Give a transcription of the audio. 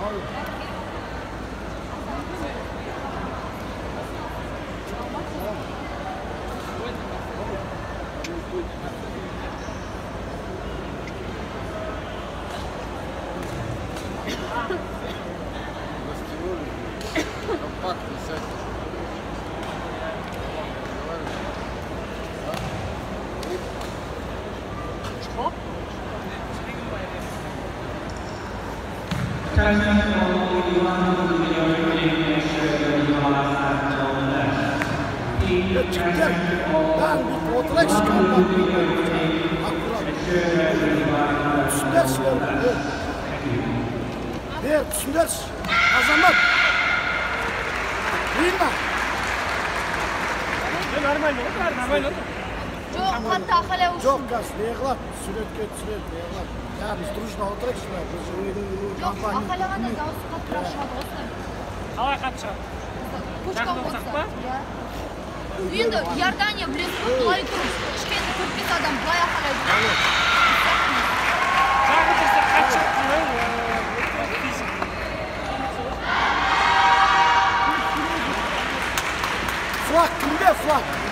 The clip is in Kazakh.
Azamat. Bilmem. Нормально. Жоқ, қатты ақылы ұшын. Жоқ, газ, неғылат, суретке түсірет, неғылат. Я, біз дружно отырайық шына, біз Жоқ, ақылағанда дауысы қаттырақ шығады осылай. Қалай қатты шығады? Пучком болса. Енді Иордания білесіз ғой, былай тұрып, кішкене 4-5 адам былай ақылайды. Жағы тұрса қатты шығады. Флаг, кімде флаг?